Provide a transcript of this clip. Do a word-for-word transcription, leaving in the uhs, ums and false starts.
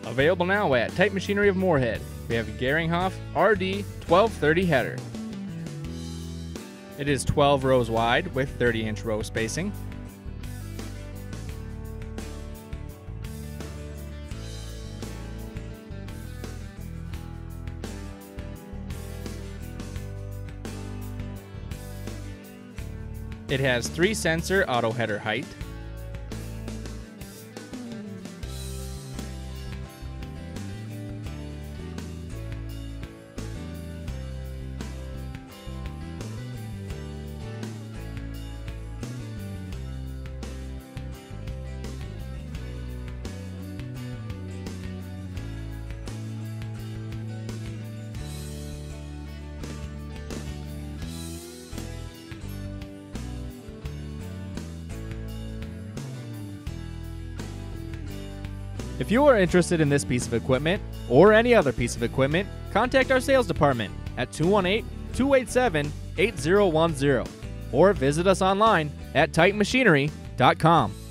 Available now at Type Machinery of Moorhead. We have a Geringhoff R D twelve thirty header. It is twelve rows wide with thirty inch row spacing. It has three sensor auto header height. If you are interested in this piece of equipment or any other piece of equipment, contact our sales department at two one eight, two eight seven, eight zero one zero or visit us online at type machinery dot com.